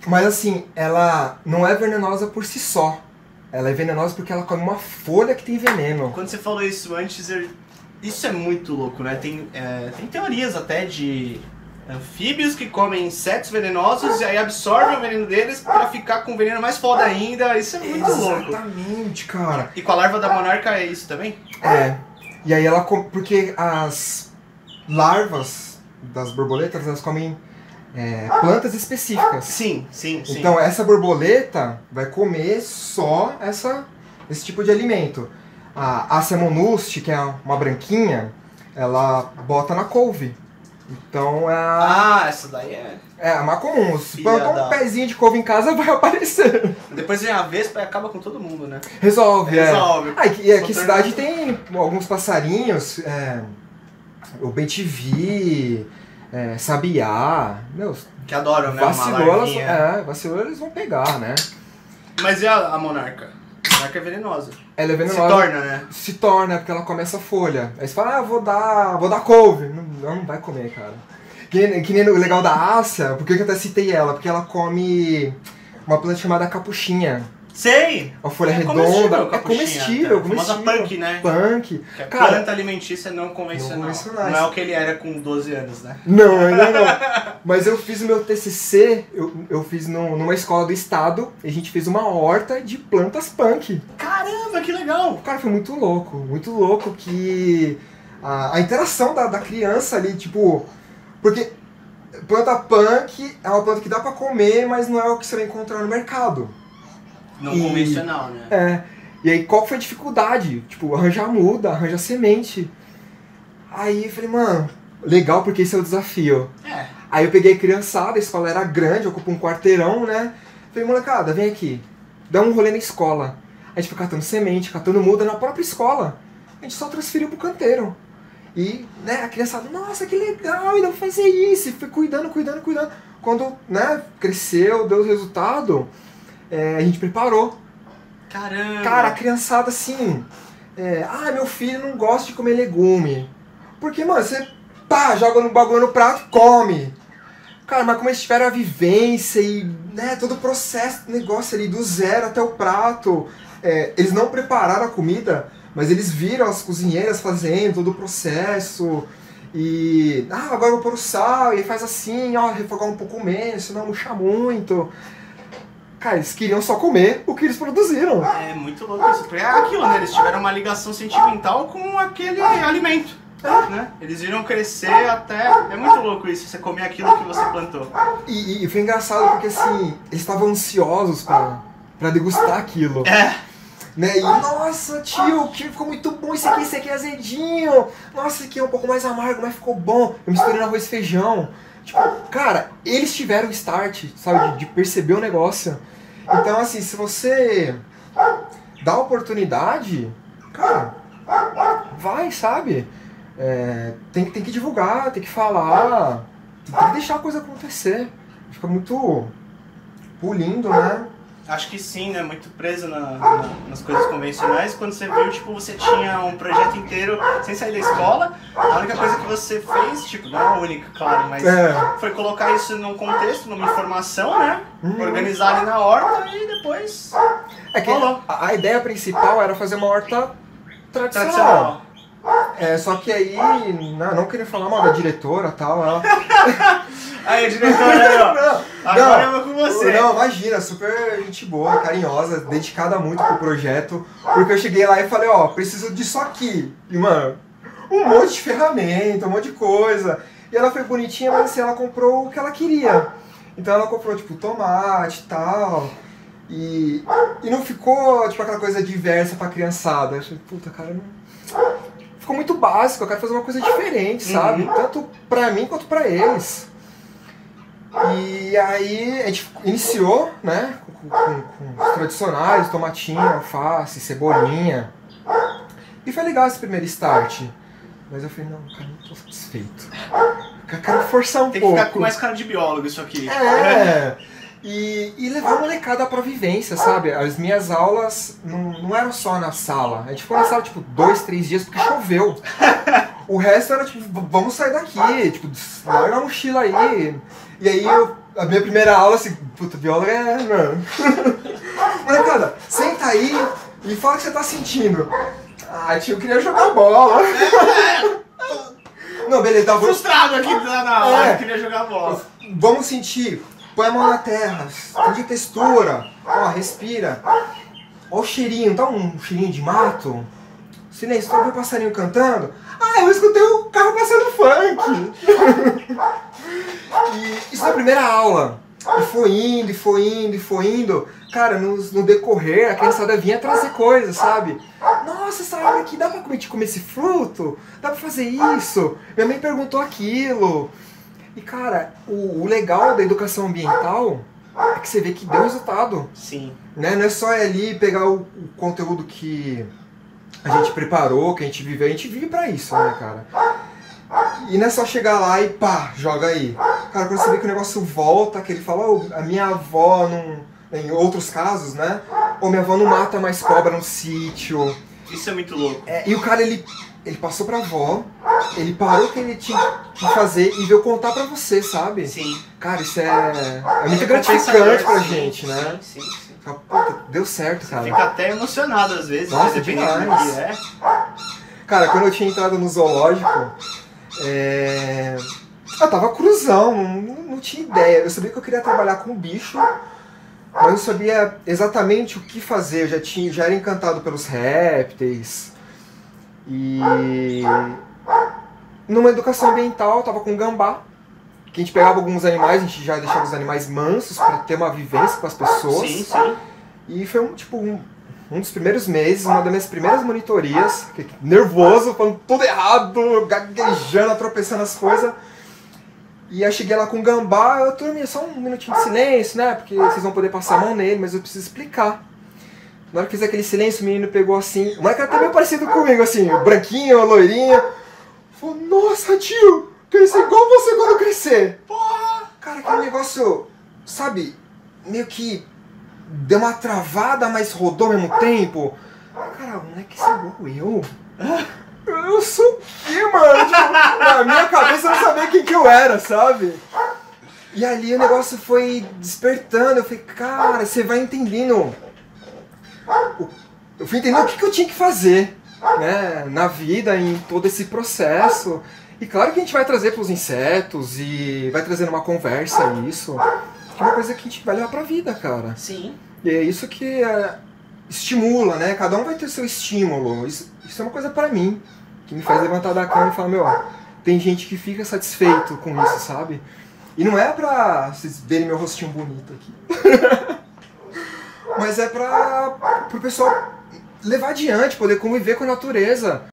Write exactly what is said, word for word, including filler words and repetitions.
Mas assim, ela não é venenosa por si só. Ela é venenosa porque ela come uma folha que tem veneno. Quando você falou isso antes, eu... isso é muito louco, né? Tem, é, tem teorias até de anfíbios que comem insetos venenosos e aí absorvem o veneno deles pra ficar com o veneno mais foda ainda. Isso é muito louco. Exatamente, cara. E com a larva da monarca é isso também? É. E aí ela come... Porque as larvas das borboletas, elas comem é, plantas específicas. Sim, sim, sim. Então essa borboleta vai comer só essa, esse tipo de alimento. A Aciamonuste, que é uma branquinha, ela bota na couve. Então é a... Ah, essa daí é... É a mais comum. Se Filha plantar da- um pezinho de couve em casa, vai aparecer. Depois vem a vespa e acaba com todo mundo, né? Resolve, é. Resolve. Ah, e aqui, e aqui Só cidade torna- tem alguns passarinhos, é, o bem-te-vi, é, sabiá, meu, Que adoram, né? Uma vacilou, elas, larvinha. é, vacilou, eles vão pegar, né? Mas e a, a monarca? A monarca é venenosa. Ela é Se venenosa. torna, né? Se torna, porque ela come essa folha. Aí você fala, ah, vou dar, vou dar couve. Não, não, não vai comer, cara. Que, nem- que nem o legal da Ásia, por que eu até citei ela? Porque ela come uma planta chamada capuchinha. Sei! Uma folha É redonda. comestível, É capuchinha, comestível, a famosa comestível. punk, né? Punk. Que é Cara, planta alimentícia não convencional. não convencionais. Não é o que ele era com doze anos, né? Não, ainda não. Mas eu fiz o meu T C C, eu, eu fiz no, numa escola do estado, e a gente fez uma horta de plantas punk. Caramba, que legal! Cara, foi muito louco, muito louco que a, a interação da, da criança ali, tipo... Porque planta punk é uma planta que dá pra comer, mas não é o que você vai encontrar no mercado. Não E- convencional, né? É. E aí, qual foi a dificuldade? Tipo, arranjar muda, arranjar semente. Aí eu falei, mano, legal porque esse é o desafio. É. Aí eu peguei a criançada, a escola era grande, ocupa um quarteirão, né? Falei, molecada, vem aqui, dá um rolê na escola. A gente foi catando semente, catando muda na própria escola. A gente só transferiu pro canteiro. E, né, a criançada, nossa, que legal, ainda vou fazer isso. E fui cuidando, cuidando, cuidando. Quando, né, cresceu, deu o resultado, é, a gente preparou. Caramba! Cara, a criançada assim, é, ah, meu filho não gosta de comer legume. Porque, mano, você pá, joga no bagulho no prato e come. Cara, mas como eles tiveram a vivência e né, todo o processo do negócio ali, do zero até o prato. É, eles não prepararam a comida, mas eles viram as cozinheiras fazendo todo o processo. E, ah, agora eu vou pôr o sal, e aí faz assim, ó, refogar um pouco menos, senão murcha muito. Cara, eles queriam só comer o que eles produziram. É muito louco isso. Porque é aquilo, né? Eles tiveram uma ligação sentimental com aquele alimento. Né? Eles viram crescer até... É muito louco isso, você comer aquilo que você plantou. E, e foi engraçado porque assim, eles estavam ansiosos pra, pra degustar aquilo. É. Né? E, nossa, tio, que ficou muito bom esse aqui, esse aqui é azedinho. Nossa, esse aqui é um pouco mais amargo, mas ficou bom. Eu misturei no arroz e feijão. Tipo, cara, eles tiveram o start, sabe, de, de perceber o negócio. Então, assim, se você dá a oportunidade, cara, vai, sabe? É, tem, tem que divulgar, tem que falar, tem que deixar a coisa acontecer. Fica muito pulindo, né? Acho que sim, né? Muito preso na, na, nas coisas convencionais. Quando você viu, tipo, você tinha um projeto inteiro sem sair da escola. A única coisa que você fez, tipo, não a única, claro, mas É. foi colocar isso num contexto, numa informação, né? Uhum. Organizar ali na horta e depois... É que Rolou. a, a ideia principal era fazer uma horta tradicional. Tradicional. É, só que aí, não, não queria falar mal da diretora e tal, ela... Aí, diretora, aí, ó. Não, Agora eu não, vou com você. Não, imagina, super gente boa, carinhosa, dedicada muito pro projeto. Porque eu cheguei lá e falei, ó, preciso disso aqui. E, mano, um monte de ferramenta, um monte de coisa. E ela foi bonitinha, mas assim, ela comprou o que ela queria. Então ela comprou, tipo, tomate e tal. E, e não ficou, tipo, aquela coisa diversa pra criançada. Eu achei, puta, cara, não... Ficou muito básico, eu quero fazer uma coisa diferente, sabe? Uhum. Tanto pra mim quanto pra eles. E aí a gente iniciou, né, com, com, com os tradicionais, tomatinho, alface, cebolinha. E foi legal esse primeiro start. Mas eu falei, não, cara, não tô satisfeito. Eu quero forçar um Tem que pouco. ficar com mais cara de biólogo isso aqui. É, e, e levar a molecada pra vivência, sabe? As minhas aulas não, não eram só na sala. A gente ficou na sala, tipo, dois, três dias porque choveu. O resto era, tipo, vamos sair daqui, tipo, larga a mochila aí. E aí eu a minha primeira aula, assim, puta, viola é, mano. Molecada, senta aí e fala o que você tá sentindo. Ah, tio, eu queria jogar bola. Não, beleza, tá, frustrado aqui na aula, É. eu queria jogar bola. Vamos sentir. Põe a mão na terra, sente textura. Ó, respira. Ó o cheirinho, tá um cheirinho de mato? Silêncio, tá ouvindo o passarinho cantando? Ah, eu escutei o carro passando funk. E isso na primeira aula. E foi indo, e foi indo, e foi indo. Cara, no, no decorrer, a criançada vinha trazer coisas, sabe? Nossa, essa árvore aqui, dá pra comer, comer esse fruto? Dá pra fazer isso? Minha mãe perguntou aquilo. E cara, o, o legal da educação ambiental é que você vê que deu resultado. Sim. Né? Não é só ir ali pegar o, o conteúdo que a gente preparou, que a gente viveu. A gente vive pra isso, né, cara? E não é só chegar lá e pá, joga aí. Cara, quando você vê que o negócio volta, que ele fala, oh, a minha avó não... Em outros casos, né? Ou minha avó não mata mais cobra no sítio. Isso é muito louco. É, e o cara, ele, ele passou pra avó, ele parou o que ele tinha que fazer e veio contar pra você, sabe? Sim. Cara, isso é, é muito É gratificante compensador, pra sim, gente, né? Sim, sim, sim. Fala, puta, deu certo, cara. Fica até emocionado às vezes, Nossa, né, dependendo demais. do que é. Cara, quando eu tinha entrado no zoológico, é... eu tava cruzão, não, não tinha ideia. Eu sabia que eu queria trabalhar com bicho, mas eu não sabia exatamente o que fazer. Eu já, tinha, já era encantado pelos répteis. E numa educação ambiental, eu tava com gambá, que a gente pegava alguns animais, a gente já deixava os animais mansos para ter uma vivência com as pessoas. Sim, sim. E foi um, tipo, um, um dos primeiros meses, uma das minhas primeiras monitorias, que- nervoso, falando tudo errado, gaguejando, tropeçando as coisas. E aí cheguei lá com o gambá, eu turminha, só um minutinho de silêncio, né? Porque vocês vão poder passar a mão nele, mas eu preciso explicar. Na hora que fiz aquele silêncio, o menino pegou assim, o moleque era até meio parecido comigo, assim, branquinho, loirinho. Falou, nossa tio, quero ser igual você quando eu crescer. Porra! Cara, aquele negócio, sabe, meio que deu uma travada, mas rodou ao mesmo tempo. Cara, o moleque é igual eu. Eu sou o quê, mano? Tipo, na minha cabeça eu não sabia quem que eu era, sabe? E ali o negócio foi despertando, eu falei, cara, você vai entendendo. o- Eu fui entendendo o que, que eu tinha que fazer, né, na vida, em todo esse processo. E claro que a gente vai trazer para os insetos e vai trazer numa conversa isso, que é uma coisa que a gente vai levar pra vida, cara. Sim. E é isso que é, estimula, né? Cada um vai ter o seu estímulo. Isso, isso é uma coisa pra mim, que me faz levantar da cama e falar, meu, tem gente que fica satisfeito com isso, sabe? E não é pra vocês verem meu rostinho bonito aqui. Mas é pra pro pessoal levar adiante, poder conviver com a natureza.